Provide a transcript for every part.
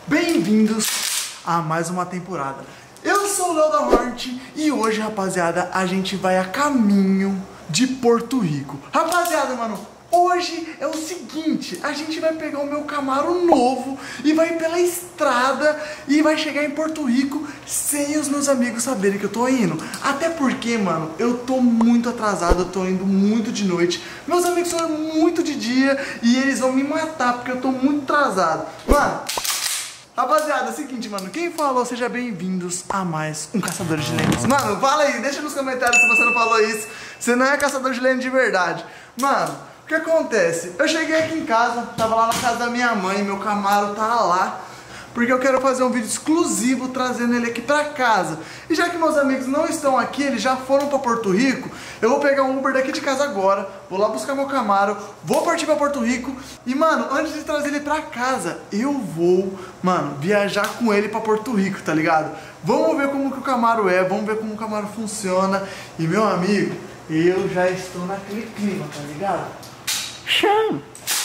Bem-vindos a mais uma temporada. Eu sou o Léo da Hornet e hoje, rapaziada, a gente vai a caminho de Porto Rico. Rapaziada, mano, hoje é o seguinte, a gente vai pegar o meu Camaro novo e vai pela estrada e vai chegar em Porto Rico sem os meus amigos saberem que eu tô indo. Até porque, mano, eu tô muito atrasado, eu tô indo muito de noite. Meus amigos são muito de dia e eles vão me matar porque eu tô muito atrasado. Mano, rapaziada, é o seguinte, mano, quem falou, seja bem-vindos a mais um Caçador de Lendas. Mano, fala aí, deixa nos comentários se você não falou isso. Você não é caçador de lendas de verdade. Mano, o que acontece? Eu cheguei aqui em casa, tava lá na casa da minha mãe, meu Camaro tá lá, porque eu quero fazer um vídeo exclusivo trazendo ele aqui pra casa. E já que meus amigos não estão aqui, eles já foram pra Porto Rico, eu vou pegar um Uber daqui de casa agora, vou lá buscar meu Camaro, vou partir pra Porto Rico e, mano, antes de trazer ele pra casa, eu vou, mano, viajar com ele pra Porto Rico, tá ligado? Vamos ver como que o Camaro é, vamos ver como o Camaro funciona. E, meu amigo, eu já estou naquele clima, tá ligado? Chama!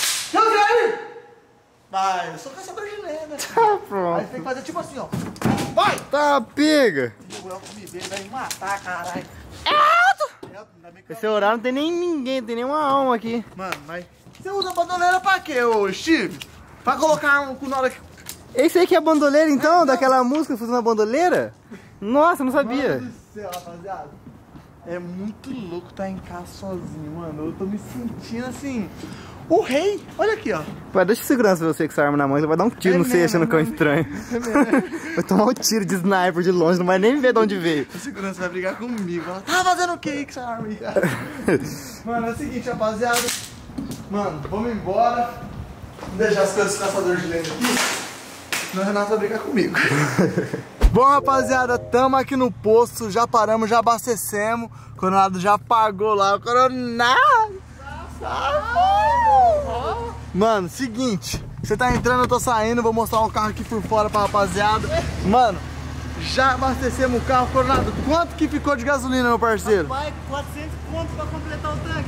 Vai, eu sou caçador de lendas. Tá pronto. Aí tem que fazer tipo assim, ó. Vai! Tá, pega! O Elton me vê, vai me matar, caralho. Esse horário não tem nem ninguém, não tem nenhuma alma aqui. Mano, mas você usa bandoleira pra quê, ô Steve? Pra colocar na hora que... Esse aí que é a bandoleira então, daquela música Fazendo a Bandoleira? Nossa, não sabia. Mano do céu, rapaziada. É muito louco estar em casa sozinho, mano. Eu tô me sentindo assim... O rei, olha aqui, ó. Pai, deixa o segurança você com essa arma na mão, ele vai dar um tiro no você achando que é um estranho. Vai tomar um tiro de sniper de longe, não vai nem ver de onde veio. O segurança vai brigar comigo. Ela tá fazendo o que aí com essa arma aí, cara? Mano, é o seguinte, rapaziada. Mano, vamos embora. Vou deixar as coisas do caçador de lenda aqui. Senão o Renato vai brigar comigo. Bom, rapaziada, tamo aqui no posto. Já paramos, já abastecemos. O Coronado já pagou lá. O Coronado! Mano, seguinte, você tá entrando, eu tô saindo, vou mostrar um carro aqui por fora pra rapaziada. Mano, já abastecemos o carro. Coronado, quanto que ficou de gasolina, meu parceiro? Rapaz, 400 pontos pra completar o tanque.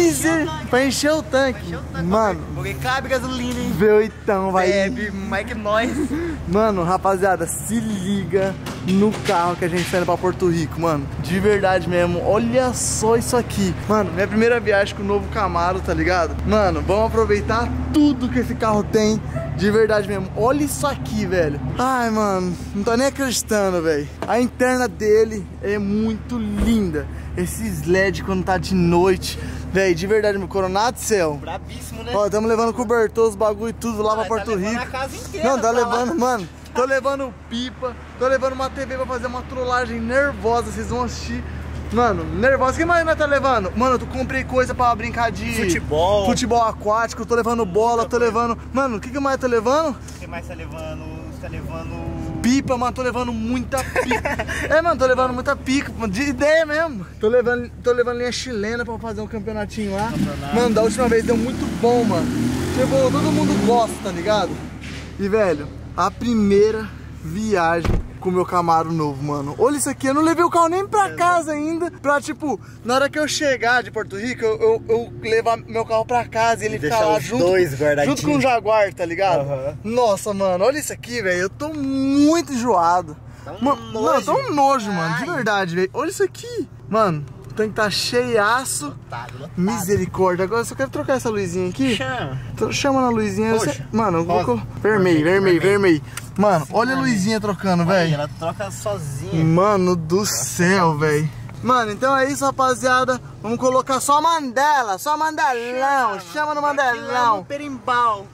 Pra encher o tanque. Mano, Porque cabe gasolina, hein? viu então, vai. Bebe, mais que nós. Mano, rapaziada, se liga no carro que a gente tá indo pra Porto Rico, mano. De verdade mesmo, olha só isso aqui. Mano, minha primeira viagem com o novo Camaro, tá ligado? Mano, vamos aproveitar tudo que esse carro tem. De verdade mesmo, olha isso aqui, velho. Ai, mano, não tô nem acreditando, velho. A interna dele é muito linda. Esses LED quando tá de noite. Velho, de verdade, meu Coronado do céu. Brabíssimo, né? Ó, tamo levando cobertor, os bagulho e tudo lá pra Porto Rico. A casa inteira. Não, tá pra lá. levando, mano. Tô levando pipa, tô levando uma TV pra fazer uma trollagem nervosa, vocês vão assistir. Mano, nervosa. O que mais nós tá levando? Mano, eu comprei coisa pra brincar de... Futebol aquático, tô levando bola, tô levando... Mano, o que mais tô levando? O que mais tá levando? Você tá levando... Pipa, mano, tô levando muita pipa. Mano, tô levando muita pica, de ideia mesmo. Tô levando linha chilena pra fazer um campeonatinho lá. Mano, da última vez deu muito bom, mano. Tipo, todo mundo gosta, tá ligado? E, velho, a primeira viagem com o meu Camaro novo, mano. Olha isso aqui, eu não levei o carro nem pra casa ainda. Pra, tipo, na hora que eu chegar de Porto Rico, eu levar meu carro pra casa e ele ficar lá junto com o Jaguar, tá ligado? Nossa, mano, olha isso aqui, velho. Eu tô muito enjoado. Não, tô um nojo, mano, de verdade, velho. Olha isso aqui. Mano, o tanque tá cheiaço. Lotado. Misericórdia. Agora eu só quero trocar essa luzinha aqui. Chama na luzinha. Mano, eu vou... Rosa. Vermelho. Mano, olha a luzinha trocando, velho. Ela troca sozinha. Mano do céu, velho. Mano, então é isso, rapaziada. Vamos colocar só Mandela, só Mandelão. Chama no Mandelão. Perimbau.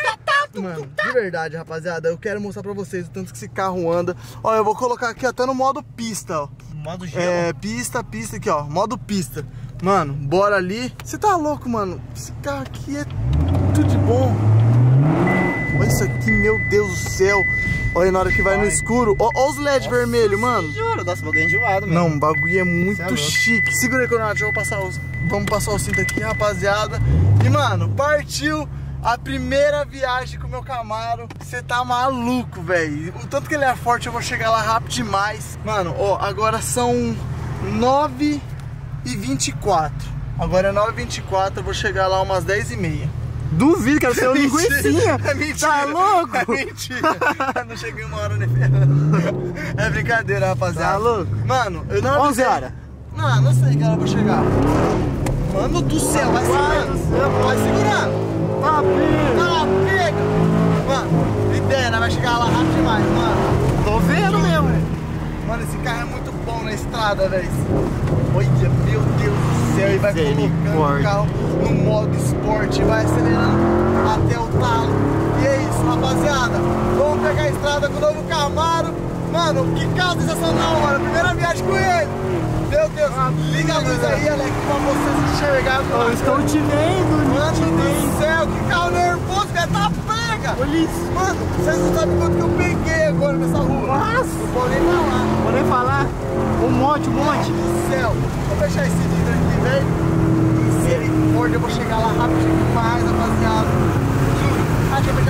Mano, de verdade, rapaziada, eu quero mostrar pra vocês o tanto que esse carro anda. Ó, eu vou colocar aqui até no modo pista, ó. Modo gelo. Pista aqui, ó. Modo pista. Mano, bora ali. Você tá louco, mano? Esse carro aqui é tudo de bom. Olha isso aqui, meu Deus do céu. Olha na hora que vai no escuro. Ó os LED vermelhos, mano. Nossa, o bagulho é enjoado, mesmo. Não, o bagulho é muito chique. Segura aí, Coronado, vamos passar o cinto aqui, rapaziada. E, mano, partiu a primeira viagem com o meu Camaro. Você tá maluco, velho. O tanto que ele é forte, eu vou chegar lá rápido demais. Mano, ó, agora são 9h24. Agora é 9h24, eu vou chegar lá umas 10h30. Duvido, quero ser o linguicinha. É mentira. Tá louco? É mentira. Não cheguei uma hora nem ferrando. É brincadeira, rapaziada. Tá louco? Mano, eu não 11 horas. Não sei que hora eu vou chegar. Mano do céu, vai segurando. Vai segurando. Tá Pega. Mano, ideia, né? Vai chegar lá rápido demais, mano. Tô vendo mesmo. Mano, esse carro é muito bom na estrada, velho. Olha, meu Deus do céu. E vai colocando o carro no modo esporte. Vai acelerando até o talo. E é isso, rapaziada. Vamos pegar a estrada com o novo Camaro. Mano, que carro sensacional, mano. Primeira viagem com ele. Meu Deus, liga a luz aí, Alex, pra vocês enxergarem. Eu estou te vendo, mano do céu, que carro nervoso, velho. Tá pega. Olha isso. Mano, vocês não sabem quanto que eu peguei agora nessa rua. Nossa. Não vou nem falar. Vou nem falar. Um monte. Meu Deus do céu. Vou fechar esse vidro aqui, velho. Misericórdia, eu vou chegar lá rapidinho demais, rapaziada. Juro. Deixa eu fechar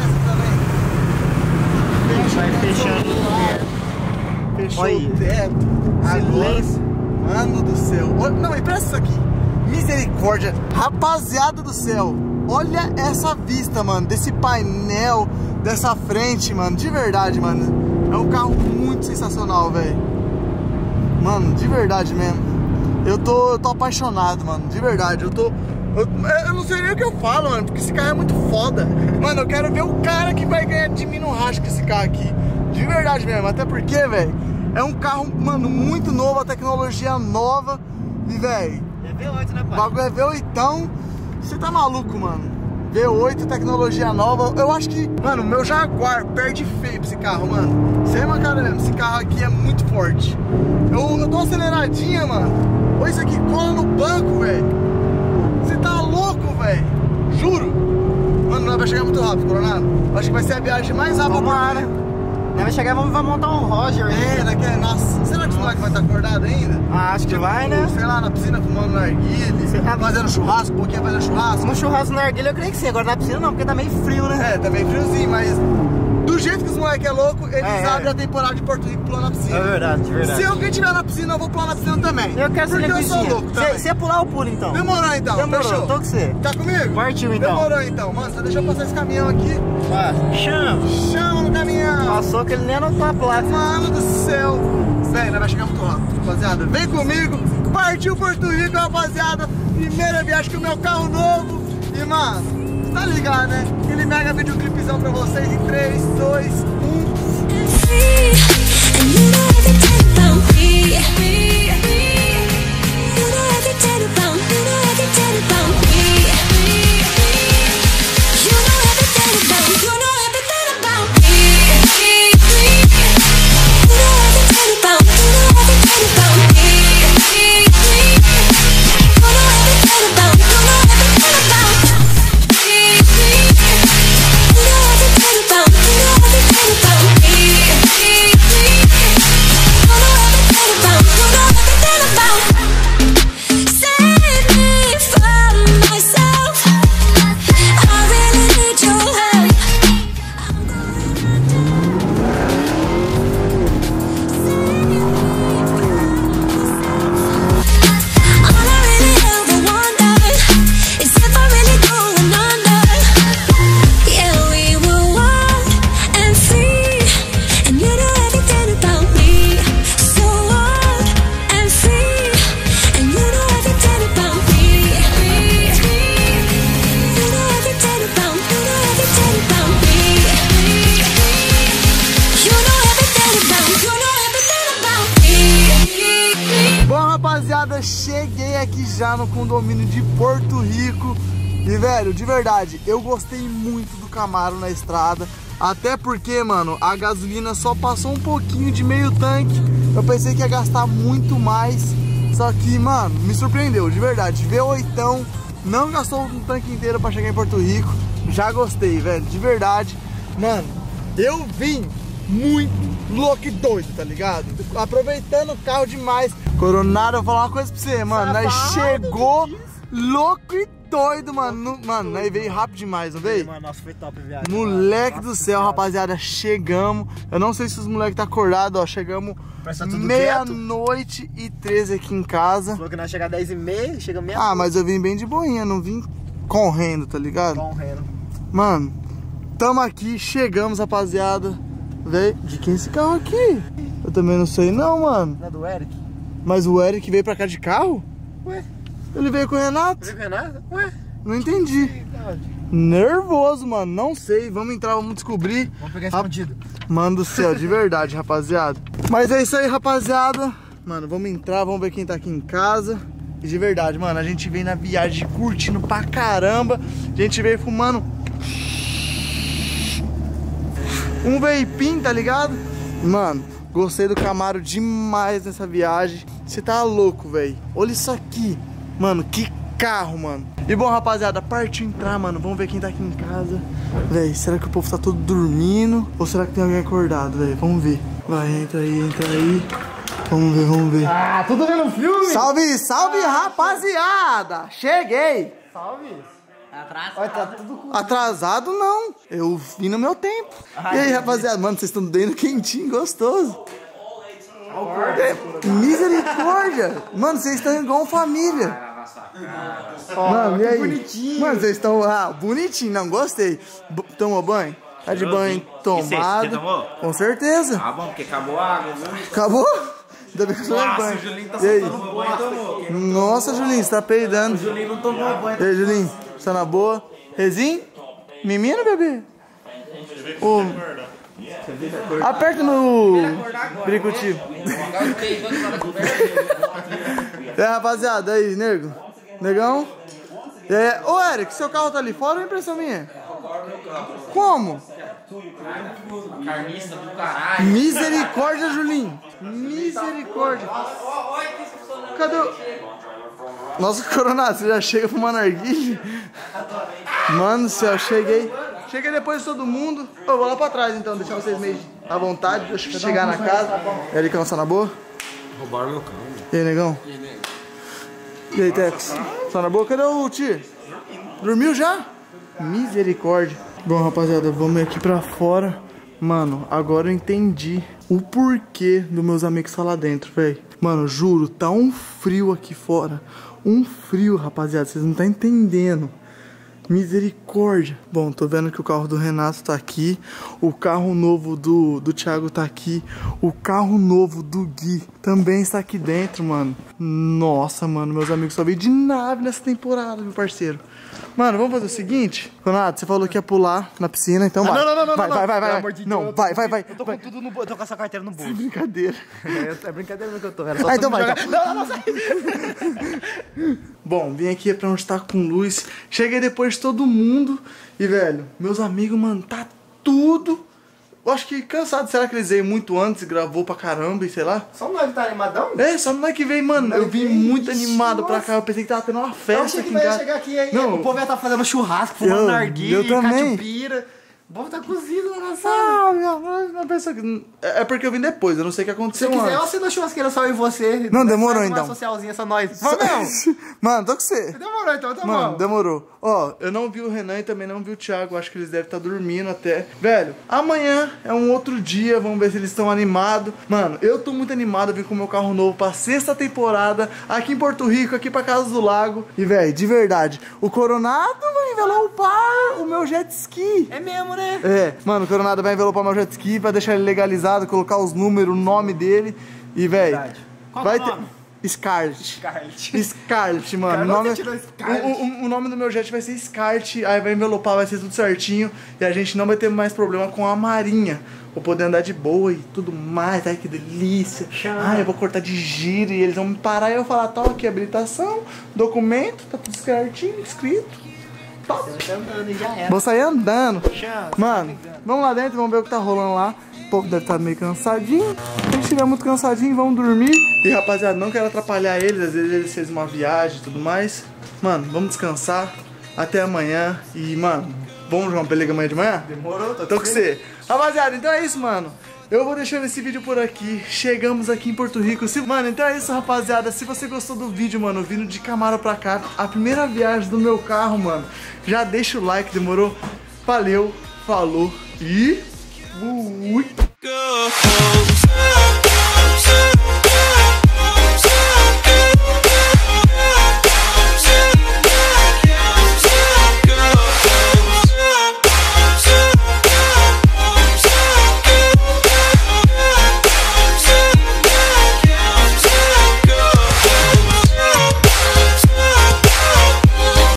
esse também. Vai fechando. Fechou Olha. o teto. Agora, mano do céu. Não, empresta isso aqui. Misericórdia. Rapaziada do céu. Olha essa vista, mano. Desse painel, dessa frente, mano. De verdade, mano. É um carro muito sensacional, velho. Mano, de verdade mesmo. Eu tô apaixonado, mano. De verdade. Eu não sei nem o que eu falo, mano. Porque esse carro é muito foda. Mano, eu quero ver o cara que vai ganhar de mim no racha com esse carro aqui. De verdade mesmo. Até porque, velho, é um carro, mano, muito novo. A tecnologia nova. E, velho, É V8, né, o pai? bagulho é V8. Você tá maluco, mano. V8, tecnologia nova. Eu acho que, mano, o meu Jaguar perde feio pra esse carro, mano. Sem uma cara mesmo. Esse carro aqui é muito forte. Eu tô aceleradinha, mano. Olha isso aqui, cola no banco, velho. Você tá louco, velho. Juro. Mano, não vai chegar muito rápido, Coronado. Acho que vai ser a viagem mais rápida. Vambora. Vai chegar e vamos montar um Roger aí. Daqui é, nossa. Será que os moleques vão estar acordados ainda? Acho que vai, né? Sei lá, na piscina fumando narguile, fazendo churrasco, um pouquinho fazendo churrasco. No churrasco na argilha eu creio que sim, agora na piscina não, porque tá meio frio, né? É, tá meio friozinho, mas do jeito que os moleques é louco, eles abrem a temporada de Porto Rico pulando na piscina. É verdade, verdade. Se alguém tiver na piscina, eu vou pular na piscina também. Eu quero ser porque eu sou louco também. Se você pular, eu pulo então. Demorou então, Demorou, fechou. tô com você. Tá comigo? Partiu então. Demorou então. Mano, você deixou eu passar esse caminhão aqui. Chama. Chama no caminhão. Passou que ele nem anotou a placa. Mano do céu. Velho, nós vai chegar muito rápido, rapaziada. Vem comigo. Partiu Porto Rico, rapaziada. Primeira viagem com o meu carro novo. E, mano, você tá ligado, né? Aquele mega videoclipezão pra vocês em 3, 2, 1. Bom, rapaziada, cheguei aqui já no condomínio de Porto Rico. E, velho, de verdade, eu gostei muito do Camaro na estrada. Até porque, mano, a gasolina só passou um pouquinho de meio tanque. Eu pensei que ia gastar muito mais. Só que, mano, me surpreendeu, de verdade. V8, não gastou um tanque inteiro pra chegar em Porto Rico. Já gostei, velho, de verdade. Mano, eu vim muito louco e doido, tá ligado? Aproveitando o carro demais. Coronado, eu vou falar uma coisa pra você, mano. Nós chegou louco e doido, mano. Mano, nós veio rápido demais, não veio? Mano, nossa, foi top a viagem. Moleque do céu, rapaziada, chegamos. Eu não sei se os moleques tá acordado, ó. Chegamos meia-noite e 13 aqui em casa. Falou que nós chegamos às 10h30, chegamos meia. Ah, mas eu vim bem de boinha, não vim correndo, tá ligado? Correndo. Mano, tamo aqui, chegamos, rapaziada. Véi, de quem é esse carro aqui? Eu também não sei não, mano. Não é do Eric? Mas o Eric veio pra cá de carro? Ué? Ele veio com o Renato? Veio com o Renato? Ué? Não entendi. Nervoso, mano, não sei. Vamos entrar, vamos descobrir. Vamos pegar escondido. Mano do céu, de verdade, rapaziada. Mas é isso aí, rapaziada. Mano, vamos entrar, vamos ver quem tá aqui em casa. E de verdade, mano, a gente veio na viagem curtindo pra caramba. A gente veio fumando um vaping, tá ligado? Mano, gostei do Camaro demais nessa viagem. Você tá louco, velho. Olha isso aqui. Mano, que carro, mano. E bom, rapaziada, partiu entrar, mano. Vamos ver quem tá aqui em casa. Véi, será que o povo tá todo dormindo? Ou será que tem alguém acordado, velho? Vamos ver. Vai, entra aí, entra aí. Vamos ver, vamos ver. Ah, tudo vendo filme? Salve, salve, rapaziada. Cheguei. Salve. Atrás. Olha, tá tudo com... Atrasado não, eu vim no meu tempo. E aí, rapaziada, mano, vocês estão dando quentinho, gostoso. Misericórdia. Mano, vocês estão igual família. Mano, e aí? Bonitinho. Mano, vocês estão... Ah, bonitinho, não, gostei. Tomou banho? Tá de banho tomado. Você tomou? Com certeza. Ah, bom, porque acabou a água, viu? Acabou? Ainda bem que eu tomei Nossa, banho. o Julinho tá E aí? soltando banho, tomou. Nossa, Julinho, você tá peidando. O Julinho não tomou banho. E aí, Julinho, você tá na boa? Rezinho? Mimino, bebê? Ô, aperta no bricuti. E aí, rapaziada, aí, nego? Negão? E aí, ô, Eric, seu carro tá ali fora ou é impressão minha? Como? Carniça do caralho. Misericórdia, Julinho. Misericórdia. Cadê o... Nossa, Coronado, você já chega fumando narguilha? Mano do céu, cheguei. Cheguei depois de todo mundo. Eu vou lá pra trás então, deixar vocês meio à vontade. Deixa eu chegar na casa. E aí, Cão, tá na boa? Roubaram meu carro. E aí, negão? E aí, Tex? Tá na boa? Cadê o tio? Dormiu já? Misericórdia. Bom, rapaziada, vamos aqui pra fora. Mano, agora eu entendi o porquê dos meus amigos estar lá dentro, velho. Mano, juro, tá um frio aqui fora. Um frio, rapaziada, vocês não estão entendendo. Misericórdia. Bom, tô vendo que o carro do Renato tá aqui. O carro novo do Thiago tá aqui. O carro novo do Gui também está aqui dentro, mano. Nossa, mano, meus amigos só veio de nave nessa temporada, meu parceiro. Mano, vamos fazer o seguinte. Renato, você falou que ia pular na piscina, então vai. Não. Vai. Pelo amor de Não, Deus, vai. Eu tô com tudo no bolso, eu tô com essa carteira no bolso. Brincadeira. É brincadeira mesmo que eu tô. Era só Ah, então vai. jogar... Então. Não, sai. Bom, vim aqui pra onde tá com luz. Cheguei depois de todo mundo. E, velho, meus amigos, mano, tá tudo... Eu acho que cansado. Será que eles veio muito antes e gravou pra caramba e sei lá? Só nós tá animadão? É, só nós que veio, mano. Eu vim muito animado pra cá. Eu pensei que tava tendo uma Eu festa achei aqui que em ia casa. chegar aqui aí. Não. O povo ia estar fazendo churrasco, fumando narguilha, eu também. catiupira. O povo tá cozido lá na sala. Ah, minha pessoa que... É porque eu vim depois. Eu não sei o que Se aconteceu quiser, eu antes. assino a churrasqueira só eu e você. Não, demorou, Faz então. uma socialzinha, só nós. Vamos mesmo. Mano, tô com você. Demorou, então, tá Mano, bom. demorou. Ó, eu não vi o Renan e também não vi o Thiago. Acho que eles devem estar dormindo até. Velho, amanhã é um outro dia. Vamos ver se eles estão animados. Mano, eu tô muito animado. Eu vim com o meu carro novo pra 6ª temporada. Aqui em Porto Rico, aqui pra Casa do Lago. E, velho, de verdade, o Coronado vai envelopar o meu jet ski. É mesmo, né? É, mano, o Coronado vai envelopar meu jet ski pra deixar ele legalizado, colocar os números, o nome dele. E, velho, Verdade. Qual vai é o ter... nome? Scarlett. Scarlett. Scarlett, mano. Cara, O nome... você tirou Scarlett. O nome do meu jet vai ser Scarlett, aí vai envelopar, vai ser tudo certinho. E a gente não vai ter mais problema com a marinha. Vou poder andar de boa e tudo mais. Ai, que delícia. Ai, eu vou cortar de giro e eles vão me parar e eu falar, tá aqui, habilitação, documento, tá tudo certinho, escrito. Top. Vou sair andando. Mano, vamos lá dentro, vamos ver o que tá rolando lá. O povo deve estar meio cansadinho. Se eles estiver muito cansadinho, vamos dormir. E rapaziada, não quero atrapalhar eles. Às vezes eles fez uma viagem e tudo mais. Mano, vamos descansar. Até amanhã. E, mano, vamos jogar uma pelega amanhã de manhã? Demorou, Tô com você. Rapaziada, então é isso, mano. Eu vou deixando esse vídeo por aqui. Chegamos aqui em Porto Rico. Mano, então é isso, rapaziada. Se você gostou do vídeo, mano, vindo de Camaro pra cá, a primeira viagem do meu carro, mano, já deixa o like, demorou? Valeu, falou e fui!